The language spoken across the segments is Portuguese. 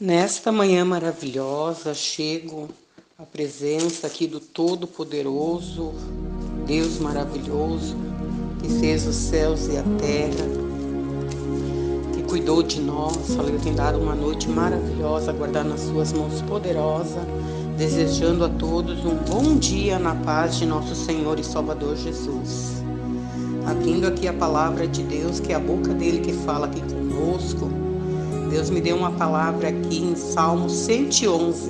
Nesta manhã maravilhosa, chego à presença aqui do Todo-Poderoso, Deus maravilhoso, que fez os céus e a terra, que cuidou de nós, tem dado uma noite maravilhosa, guardar nas suas mãos poderosas, desejando a todos um bom dia na paz de nosso Senhor e Salvador Jesus. Abrindo aqui a palavra de Deus, que é a boca dele que fala aqui conosco. Deus me deu uma palavra aqui em Salmo 111,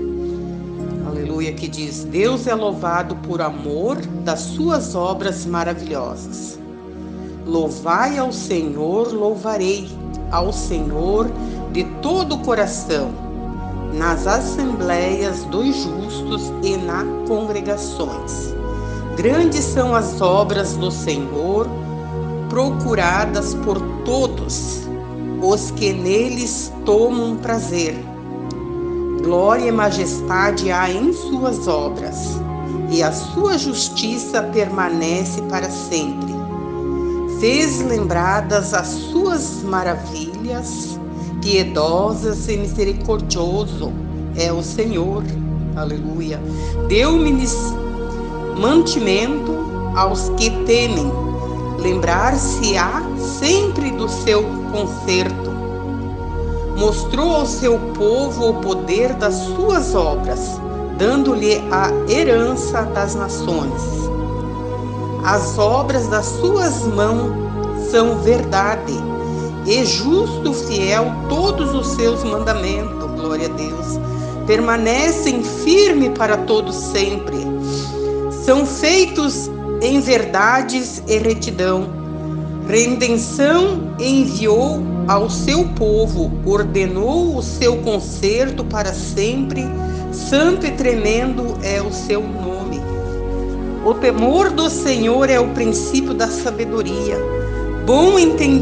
aleluia, que diz: Deus é louvado por amor das suas obras maravilhosas. Louvai ao Senhor, louvarei ao Senhor de todo o coração, nas assembleias dos justos e nas congregações. Grandes são as obras do Senhor, procuradas por todos os que neles tomam prazer. Glória e majestade há em suas obras, e a sua justiça permanece para sempre. Fez lembradas as suas maravilhas, piedosas e misericordioso é o Senhor. Aleluia. Deu-me mantimento aos que temem. Lembrar-se-á sempre do seu conserto. Mostrou ao seu povo o poder das suas obras, dando-lhe a herança das nações. As obras das suas mãos são verdade, e justo, fiel, todos os seus mandamentos, glória a Deus, permanecem firme para todos sempre. São feitos em verdades e retidão. Redenção enviou ao seu povo, ordenou o seu conserto para sempre. Santo e tremendo é o seu nome. O temor do Senhor é o princípio da sabedoria. Bom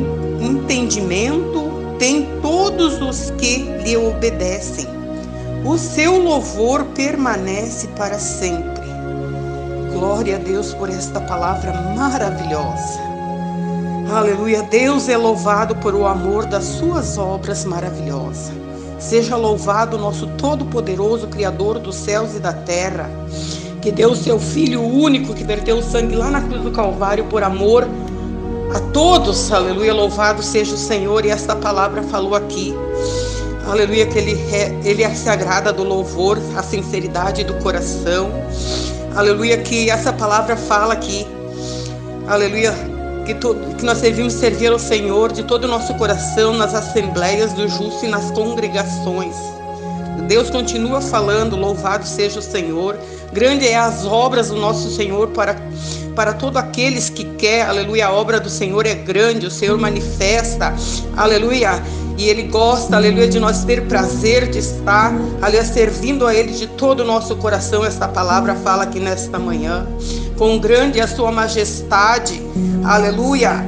entendimento tem todos os que lhe obedecem. O seu louvor permanece para sempre. Glória a Deus por esta palavra maravilhosa. Aleluia. Deus é louvado por o amor das suas obras maravilhosas. Seja louvado o nosso Todo-Poderoso, Criador dos céus e da terra, que deu o seu Filho único, que verteu o sangue lá na cruz do Calvário por amor a todos. Aleluia. Louvado seja o Senhor. E esta palavra falou aqui. Aleluia, que ele se agrada do louvor, a sinceridade do coração. Aleluia, que essa palavra fala aqui, aleluia, que nós devemos servir ao Senhor de todo o nosso coração nas assembleias do justo e nas congregações. Deus continua falando, louvado seja o Senhor. Grande é as obras do nosso Senhor para todos aqueles que quer, aleluia, a obra do Senhor é grande, o Senhor manifesta, aleluia, e Ele gosta, aleluia, de nós ter prazer de estar, aleluia, servindo a Ele de todo o nosso coração. Esta palavra fala aqui nesta manhã. Quão grande é a sua majestade, aleluia,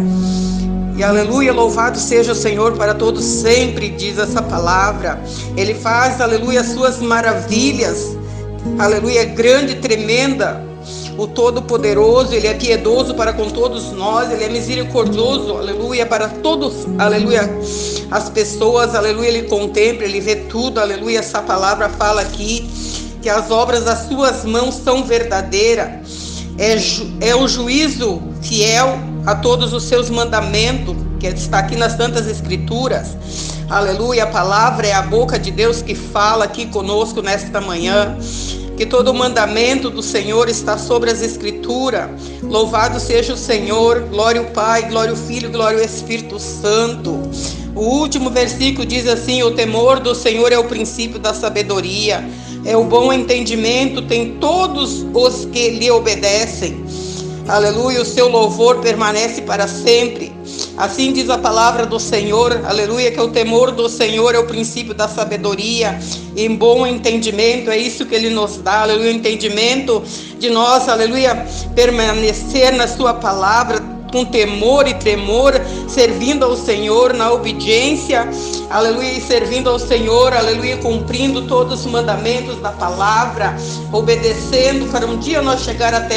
e aleluia, louvado seja o Senhor para todos sempre, diz essa palavra. Ele faz, aleluia, as suas maravilhas, aleluia, grande e tremenda. O Todo-Poderoso, Ele é piedoso para com todos nós, Ele é misericordioso, aleluia, para todos, aleluia, as pessoas, aleluia, Ele contempla, Ele vê tudo, aleluia. Essa palavra fala aqui que as obras das suas mãos são verdadeiras, é o juízo fiel a todos os seus mandamentos, que está aqui nas Santas Escrituras, aleluia. A palavra é a boca de Deus que fala aqui conosco nesta manhã. Que todo o mandamento do Senhor está sobre as Escrituras. Louvado seja o Senhor. Glória ao Pai, glória ao Filho, glória ao Espírito Santo. O último versículo diz assim: o temor do Senhor é o princípio da sabedoria. É o bom entendimento, tem todos os que lhe obedecem. Aleluia, o seu louvor permanece para sempre. Assim diz a palavra do Senhor, aleluia, que o temor do Senhor é o princípio da sabedoria. Em bom entendimento, é isso que Ele nos dá, aleluia, entendimento de nós, aleluia, permanecer na sua palavra com temor e tremor, servindo ao Senhor na obediência, aleluia, e servindo ao Senhor, aleluia, cumprindo todos os mandamentos da palavra, obedecendo, para um dia nós chegar até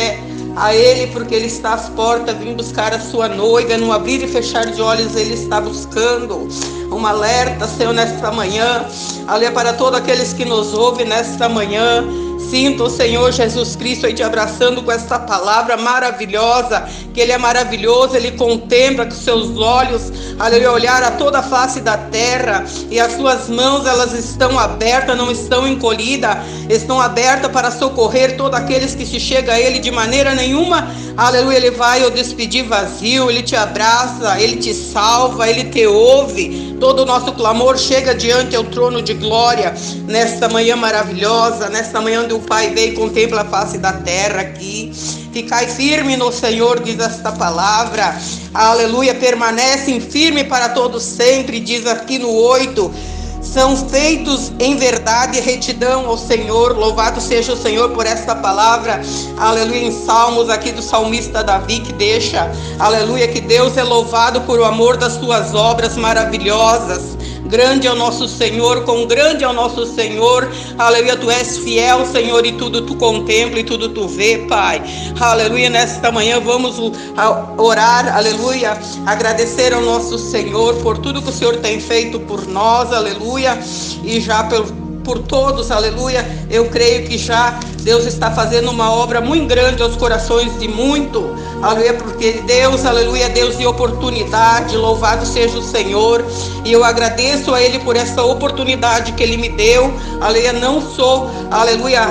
a Ele, porque Ele está às portas, vim buscar a sua noiva, no abrir e fechar de olhos Ele está buscando. Um alerta, Senhor, nesta manhã, aleluia, para todos aqueles que nos ouvem nesta manhã. Sinta o Senhor Jesus Cristo aí te abraçando com essa palavra maravilhosa, que Ele é maravilhoso, Ele contempla com seus olhos, aleluia, olhar a toda a face da terra, e as suas mãos, elas estão abertas, não estão encolhidas, estão abertas para socorrer todos aqueles que se chegam a Ele de maneira nenhuma, aleluia, Ele vai ao despedir vazio, Ele te abraça, Ele te salva, Ele te ouve, todo o nosso clamor chega diante ao trono de glória, nesta manhã maravilhosa, nesta manhã onde o Pai veio e contempla a face da terra aqui. Ficai firme no Senhor, diz esta palavra, aleluia, permanecem firme para todos sempre, diz aqui no 8, são feitos em verdade e retidão ao Senhor. Louvado seja o Senhor por esta palavra, aleluia, em Salmos aqui do salmista Davi, que deixa, aleluia, que Deus é louvado por o amor das suas obras maravilhosas. Grande é o nosso Senhor, quão grande é o nosso Senhor, aleluia, tu és fiel, Senhor, e tudo tu contempla e tudo tu vê, Pai, aleluia. Nesta manhã vamos orar, aleluia, agradecer ao nosso Senhor por tudo que o Senhor tem feito por nós, aleluia, e já por todos, aleluia, eu creio que já Deus está fazendo uma obra muito grande aos corações de muito, aleluia, porque Deus, aleluia, Deus de oportunidade, louvado seja o Senhor, e eu agradeço a Ele por essa oportunidade que Ele me deu, aleluia, não sou, aleluia,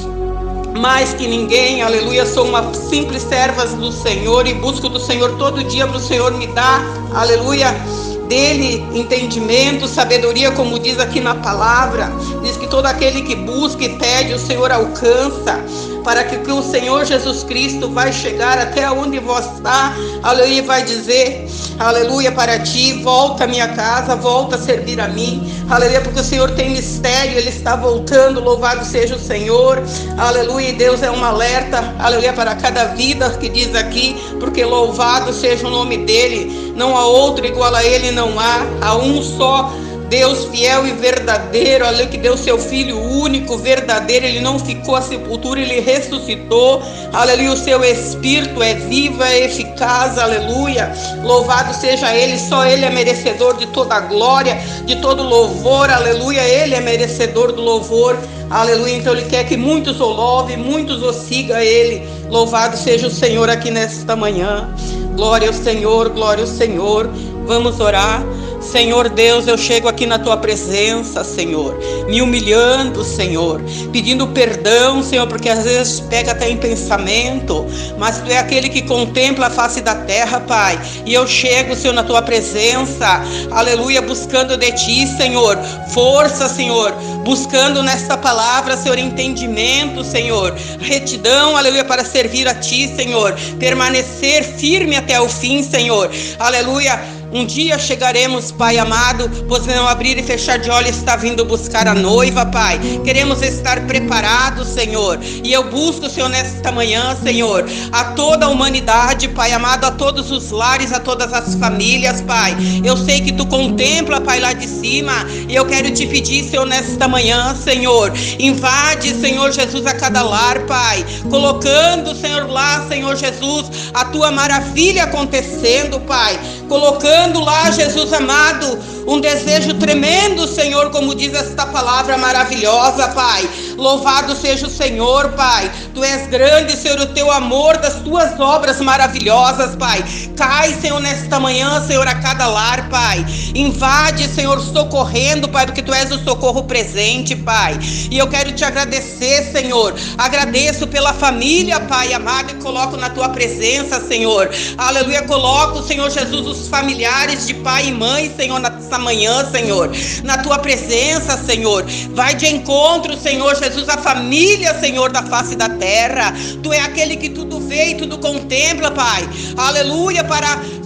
mais que ninguém, aleluia, sou uma simples serva do Senhor e busco do Senhor todo dia para o Senhor me dar, aleluia, dele entendimento, sabedoria, como diz aqui na palavra, diz que todo aquele que busca e pede, o Senhor alcança, para que o Senhor Jesus Cristo vai chegar até onde você está, aleluia, e vai dizer, aleluia, para ti, volta à minha casa, volta a servir a mim, aleluia, porque o Senhor tem mistério, Ele está voltando, louvado seja o Senhor, aleluia, e Deus é um alerta, aleluia, para cada vida que diz aqui, porque louvado seja o nome dEle, não há outro igual a Ele, não há um só Deus fiel e verdadeiro, aleluia, que deu seu Filho único, verdadeiro, Ele não ficou à sepultura, Ele ressuscitou, aleluia, o seu Espírito é vivo, é eficaz, aleluia, louvado seja Ele, só Ele é merecedor de toda a glória, de todo louvor, aleluia, Ele é merecedor do louvor, aleluia, então Ele quer que muitos o louvem, muitos o sigam a Ele, louvado seja o Senhor aqui nesta manhã, glória ao Senhor, vamos orar. Senhor Deus, eu chego aqui na tua presença, Senhor, me humilhando, Senhor, pedindo perdão, Senhor, porque às vezes pega até em pensamento, mas tu é aquele que contempla a face da terra, Pai, e eu chego, Senhor, na tua presença, aleluia, buscando de ti, Senhor, força, Senhor, buscando nesta palavra, Senhor, entendimento, Senhor, retidão, aleluia, para servir a ti, Senhor, permanecer firme até o fim, Senhor, aleluia. Um dia chegaremos, Pai amado, pois não abrir e fechar de olhos está vindo buscar a noiva, Pai. Queremos estar preparados, Senhor. E eu busco, Senhor, nesta manhã, Senhor, a toda a humanidade, Pai amado, a todos os lares, a todas as famílias, Pai. Eu sei que tu contempla, Pai, lá de cima. E eu quero te pedir, Senhor, nesta manhã, Senhor, invade, Senhor Jesus, a cada lar, Pai. Colocando, Senhor, lá, Senhor Jesus, a tua maravilha acontecendo, Pai. Colocando lá, Jesus amado, um desejo tremendo, Senhor, como diz esta palavra maravilhosa, Pai. Louvado seja o Senhor, Pai. Tu és grande, Senhor, o teu amor das tuas obras maravilhosas, Pai. Cai, Senhor, nesta manhã, Senhor, a cada lar, Pai. Invade, Senhor, socorrendo, Pai, porque tu és o socorro presente, Pai. E eu quero te agradecer, Senhor. Agradeço pela família, Pai amado, e coloco na tua presença, Senhor. Aleluia, coloco, Senhor Jesus, os familiares de pai e mãe, Senhor, nessa manhã, Senhor, na tua presença, Senhor. Vai de encontro, Senhor Jesus, a família, Senhor, da face da terra. Tu é aquele que tudo vê e tudo contempla, Pai. Aleluia, para,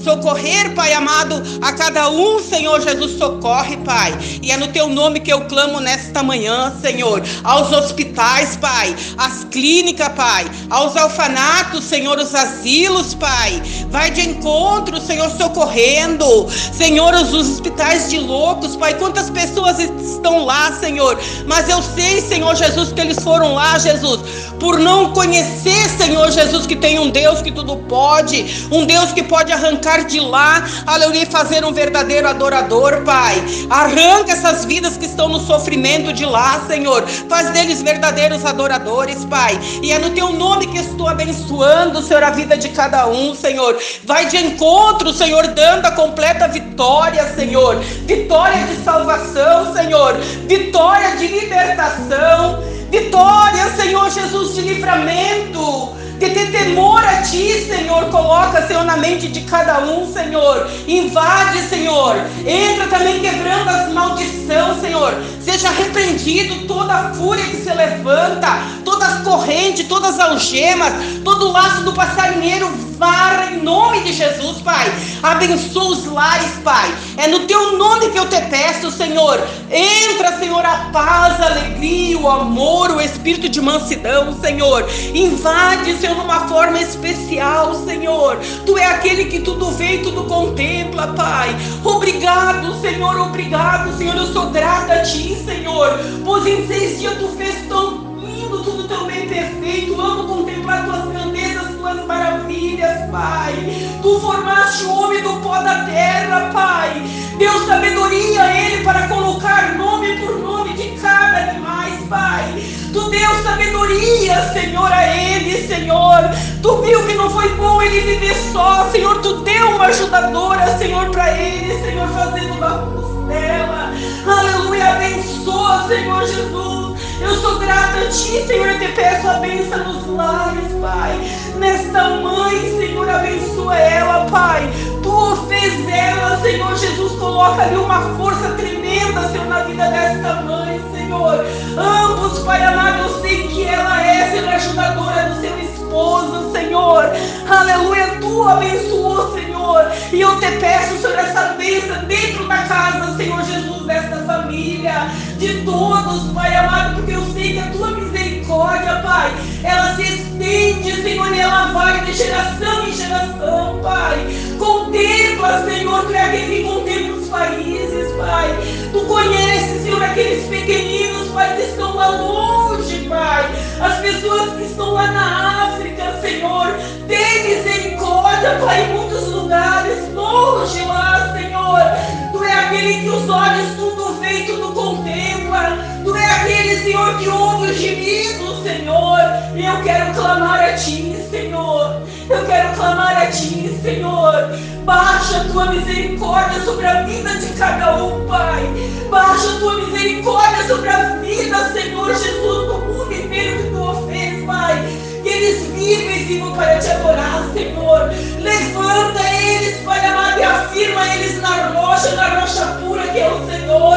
socorrer, Pai amado, a cada um, Senhor Jesus, socorre, Pai. E é no teu nome que eu clamo nesta manhã, Senhor, aos hospitais, Pai, às clínicas, Pai, aos orfanatos, Senhor, os asilos, Pai. Vai de encontro, Senhor, socorrendo, Senhor, os hospitais de loucos, Pai. Quantas pessoas estão lá, Senhor, mas eu sei, Senhor Jesus, que eles foram lá, Jesus, por não conhecer, Senhor Jesus, que tem um Deus que tudo pode, um Deus que pode arrancar de lá, aleluia, e fazer um verdadeiro adorador, Pai. Arranca essas vidas que estão no sofrimento de lá, Senhor, faz deles verdadeiros adoradores, Pai. E é no teu nome que estou abençoando, Senhor, a vida de cada um, Senhor. Vai de encontro, Senhor, dando a completa vitória, Senhor, vitória de salvação, Senhor, vitória de libertação, vitória, Senhor Jesus, de livramento, de ter temor a Ti, Senhor. Coloca, Senhor, na mente de cada um, Senhor. Invade, Senhor. Entra também quebrando as maldições, Senhor. Seja repreendido toda a fúria que se levanta, todas as correntes, todas as algemas, todo o laço do passarinheiro, varra em nome de Jesus, Pai. Abençoa os lares, Pai. É no Teu nome que eu te peço, Senhor. Entra, Senhor, a paz, a alegria, o amor, o espírito de mansidão, Senhor. Invade, Senhor, numa forma especial, Senhor. Tu é aquele que tudo vê e tudo contempla, Pai. Obrigado, Senhor, obrigado, Senhor. Eu sou grata a Ti, Senhor, pois em 6 dias Tu fez tão lindo, tudo tão bem perfeito. Amo contemplar Tuas grandezas, Tuas maravilhas, Pai. Tu formaste o homem do pó da terra, Pai. Deu sabedoria a ele para colocar nome por nome de cada animal, Pai. Tu deu sabedoria, Senhor, a ele, Senhor. Tu viu que não foi bom ele viver só, Senhor. Tu deu uma ajudadora, Senhor, para ele, Senhor, fazendo uma costela. Aleluia, abençoa, Senhor Jesus. Eu sou grata a Ti, Senhor, eu te peço a bênção nos lares, Pai. Nesta mãe, Senhor, abençoa ela, Pai. Tu fez ela, Senhor Jesus, coloca ali uma força tremenda, Senhor, na vida desta mãe, Senhor. Ambos, Pai amado, eu sei que ela é, Senhor, ajudadora do seu esposo, Senhor. Aleluia, Tu abençoou, Senhor. E eu te peço, Senhor, essa bênção dentro da casa, Senhor Jesus, desta família, de todos, Pai amado, porque eu sei que a Tua misericórdia, Pai, ela se estende, Senhor, e ela vai de geração em geração, Pai. Contempla, Senhor, Tu é aquele que contempla os países, Pai. Tu conheces, Senhor, aqueles pequeninos, Pai, que estão lá longe, Pai. As pessoas que estão lá na África, Senhor. Tem misericórdia, Pai, em muitos lugares, longe lá, Senhor. Tu é aquele que os olhos tudo vê e tudo contempla. Tu é aquele, Senhor, que ouve os gemidos, Senhor. E eu quero clamar a Ti, Senhor. Eu quero clamar a Ti, Senhor. Baixa a Tua misericórdia sobre a vida de cada um, Pai. Baixa a Tua misericórdia sobre a vida, Senhor Jesus, do mundo inteiro que Tu fez, Pai. Que eles vivam para Te adorar, Senhor. Levanta eles, Pai amado, e afirma eles na rocha pura que é o Senhor.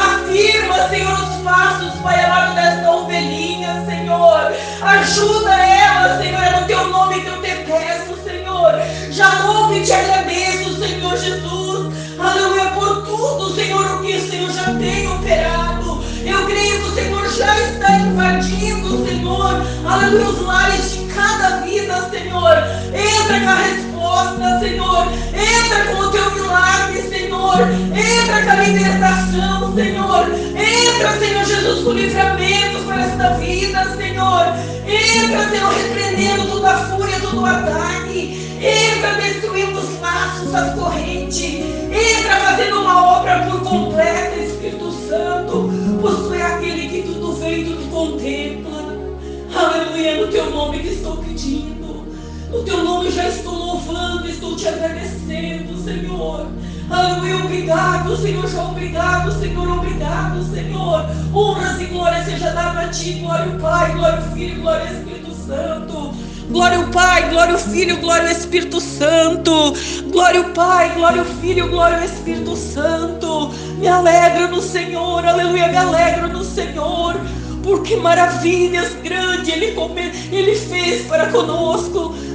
Afirma, Senhor, os passos, Pai amado, desta ovelhinha, Senhor. Ajuda ela, Senhor, é no Teu nome que eu te peço, Senhor. Já louvo e Te agradeço, Senhor Jesus. Aleluia, por tudo, Senhor, o que o Senhor já tem operado. Eu creio que o Senhor já está invadindo, Senhor. Aleluia, os lares de cada vida, Senhor. Entra com a resposta, Senhor. Entra com o Teu milagre, Senhor. Entra com a libertação, Senhor. Entra, Senhor Jesus, com o livramento para esta vida, Senhor. Entra, Senhor, repreendendo toda a fúria, todo o ataque. Entra destruindo os laços, as correntes. Entra fazendo uma obra por completo, Espírito Santo. Pois Tu é aquele que tudo vê e tudo contempla. Aleluia, no Teu nome que estou pedindo. No Teu nome já estou louvando, estou Te agradecendo, Senhor. Aleluia, obrigado, Senhor, já obrigado, Senhor, obrigado, Senhor. Honras e glória seja dada a Ti, glória ao Pai, glória ao Filho, glória ao Espírito Santo. Glória ao Pai, glória ao Filho, glória ao Espírito Santo. Glória ao Pai, glória ao Filho, glória ao Espírito Santo. Me alegra no Senhor, aleluia, me alegro no Senhor. Porque maravilhas grandes Ele fez para conosco.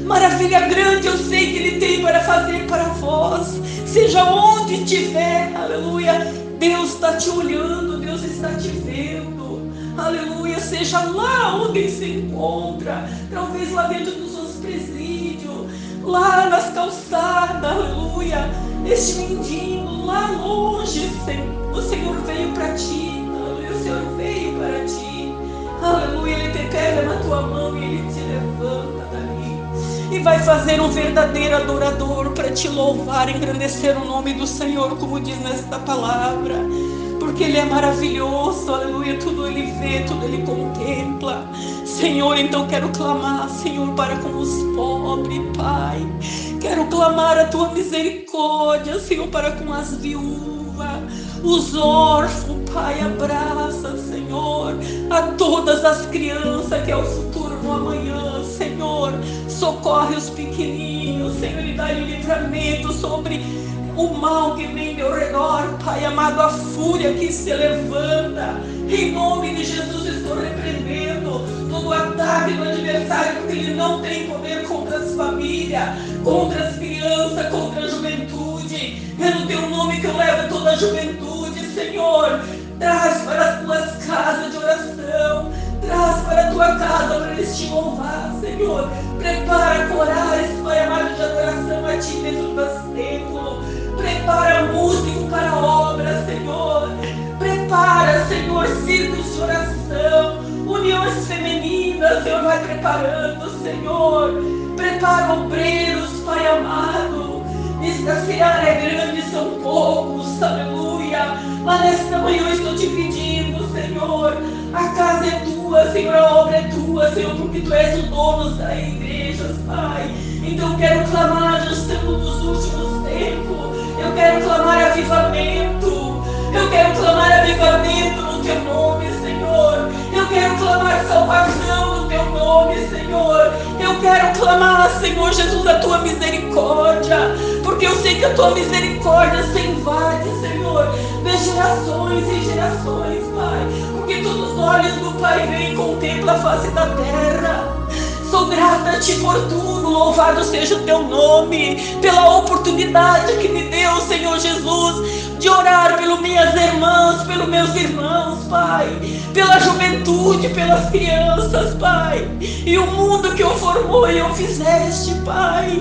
Maravilha grande eu sei que Ele tem para fazer para vós. Seja onde estiver, aleluia, Deus está te olhando, Deus está te vendo, aleluia. Seja lá onde Ele se encontra, talvez lá dentro dos seus presídios, lá nas calçadas, aleluia. Este mendigo lá longe, o Senhor veio para ti, aleluia. O Senhor veio para ti, aleluia. Ele te pega na tua mão e Ele te levanta dali e vai fazer um verdadeiro adorador para te louvar, engrandecer o nome do Senhor, como diz nesta palavra, porque Ele é maravilhoso, aleluia. Tudo Ele vê, tudo Ele contempla, Senhor. Então quero clamar, Senhor, para com os pobres, Pai. Quero clamar a Tua misericórdia, Senhor, para com as viúvas, os órfãos, Pai. Abraça, Senhor, a todas as crianças, que é o futuro no amanhã, Senhor. Socorre os pequenininhos, Senhor, e dá-lhe livramento sobre o mal que vem ao redor, Pai amado, a fúria que se levanta. Em nome de Jesus estou repreendendo todo o ataque do adversário, porque ele não tem poder contra as famílias, contra as crianças, contra a juventude. É no Teu nome que eu levo toda a juventude, Senhor. Traz para as Tuas casas de oração, traz para a Tua casa para eles te louvar, Senhor. Prepara corais, Pai amado, de adoração a Ti dentro do templo. Prepara músico para a obra, Senhor. Prepara, Senhor, círculos de oração, uniões femininas, Senhor, vai preparando, Senhor. Prepara obreiros, Pai amado. Esta seara é grande, são poucos, aleluia. Mas nesta manhã eu estou te pedindo, Senhor, a casa é Tua, Senhor, a obra é Tua, Senhor, porque Tu és o dono das igrejas, Pai. Então eu quero clamar nos últimos tempos. Eu quero clamar avivamento. Eu quero clamar avivamento no Teu nome, Senhor. Eu quero clamar salvação no Teu nome, Senhor. Eu quero clamar, Senhor Jesus, a Tua misericórdia, porque eu sei que a Tua misericórdia se invade, Senhor, de gerações e gerações, Pai. Porque todos os olhos do Pai veem e contemplam a face da terra. Sou grata a Ti por tudo, louvado seja o Teu nome, pela oportunidade que me deu, Senhor Jesus, de orar pelas minhas irmãs, pelos meus irmãos, Pai, pela juventude, pelas crianças, Pai, e o mundo que eu formou e eu fizeste, Pai.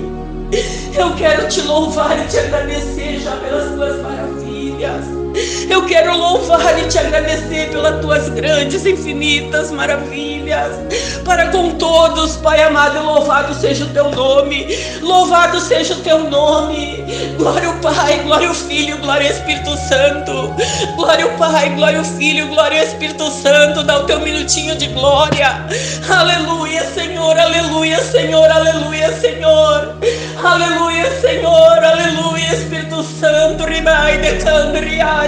Eu quero Te louvar e Te agradecer já pelas Tuas maravilhas. Eu quero louvar e Te agradecer pelas Tuas grandes, infinitas maravilhas para com todos, Pai amado. Louvado seja o Teu nome, louvado seja o Teu nome. Glória ao Pai, glória ao Filho, glória ao Espírito Santo. Glória ao Pai, glória ao Filho, glória ao Espírito Santo. Dá o teu minutinho de glória. Aleluia, Senhor, aleluia, Senhor, aleluia, Senhor. Aleluia, Senhor, aleluia, Espírito Santo. Rimai de candriaço.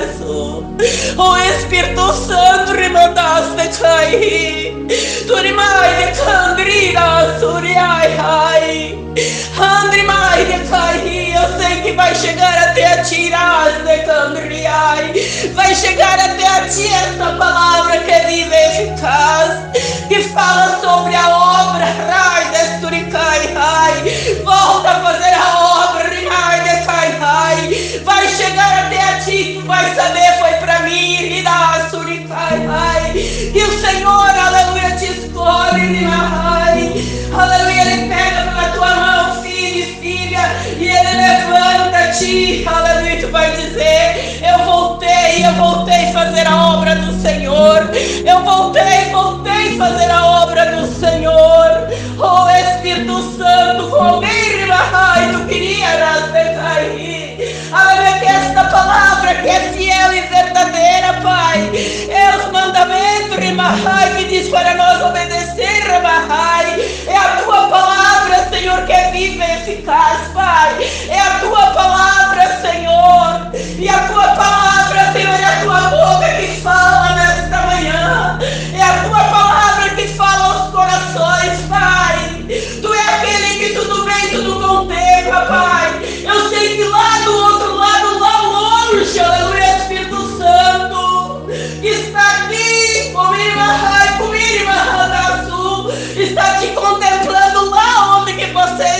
O Espírito Santo rimandaste cai. Tu rimai de candriaço, riai, ai. Andrimai de cai. Eu sei que vai chegar até a ti, de candriai. Vai chegar até a ti esta palavra que é viva e eficaz, que fala sobre a obra, rai de suricai, ai. Volta a fazer a obra, rai de cai, ai. Vai chegar até a ti, tu vai saber, foi pra mim, rirá, suricai, ai. E o Senhor, aleluia, te escolhe, ai. Aleluia, Ele pega pela tua mão, filho e filha, e Ele levanta-te, aleluia, tu vai dizer: eu voltei a fazer a obra do Senhor. Eu voltei a fazer a obra do Senhor. Oh Espírito Santo, com alguém, ai, tu queria cair. Aleluia, que esta palavra que é fiel e verdadeira, Pai, é os mandamentos, rimahai, que diz para nós obedecer, rimahai. É a Tua palavra, Senhor, que é viva e eficaz, Pai. É a Tua palavra, Senhor. E a Tua palavra, Senhor, é a Tua boca que fala nesta manhã. É a Tua palavra que fala aos corações, Pai. Tu é aquele que tudo vem, tudo contempla, Pai. Eu sei que lá do outro lado, lá longe, aleluia, Espírito Santo, que está aqui, comigo, está te contemplando lá onde que você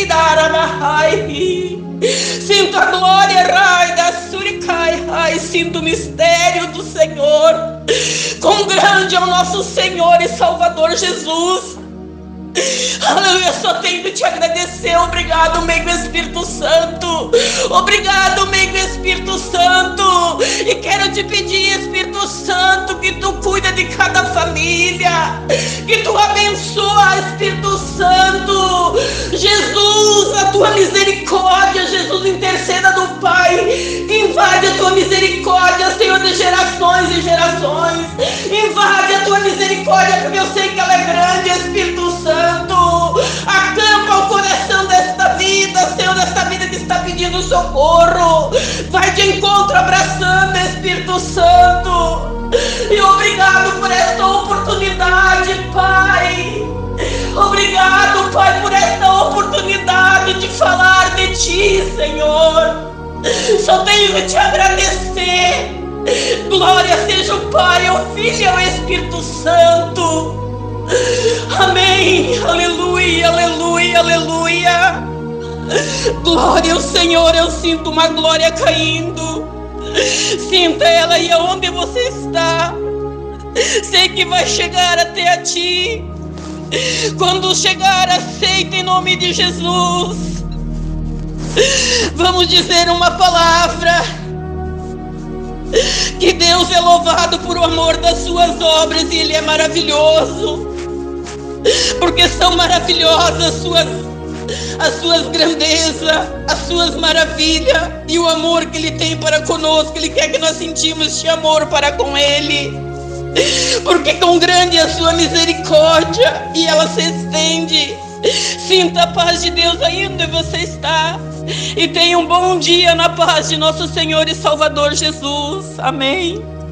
Sinto a glória, Rai, da Suricai, Rai. Sinto o mistério do Senhor. Quão grande é o nosso Senhor e Salvador Jesus. Aleluia, só tenho que te agradecer. Obrigado, meio Espírito Santo. Obrigado, meio Espírito Santo. E quero te pedir, Espírito Santo, que tu cuida de cada família, que tu abençoa, Espírito Santo. Jesus, a tua misericórdia, Jesus, interceda do Pai. Invade a tua misericórdia, Senhor, de gerações e gerações. Invade a tua misericórdia, porque eu sei que ela é grande, Espírito Santo. Acampa o coração desta vida, Senhor, desta vida que está pedindo socorro. Vai de encontro abraçando, Espírito Santo. E obrigado por esta oportunidade, Pai. Obrigado, Pai, por esta oportunidade de falar de Ti, Senhor. Só tenho que te agradecer. Glória seja o Pai, ao Filho e ao Espírito Santo. Amém, aleluia, aleluia, aleluia. Glória ao Senhor, eu sinto uma glória caindo. Sinta ela aí onde você está. Sei que vai chegar até a ti. Quando chegar, aceita em nome de Jesus. Vamos dizer uma palavra. Que Deus é louvado por o amor das suas obras e Ele é maravilhoso. Porque são maravilhosas as suas grandezas, as suas maravilhas e o amor que Ele tem para conosco. Ele quer que nós sentimos este amor para com Ele. Porque quão grande é a sua misericórdia e ela se estende. Sinta a paz de Deus aí onde você está. E tenha um bom dia na paz de nosso Senhor e Salvador Jesus. Amém.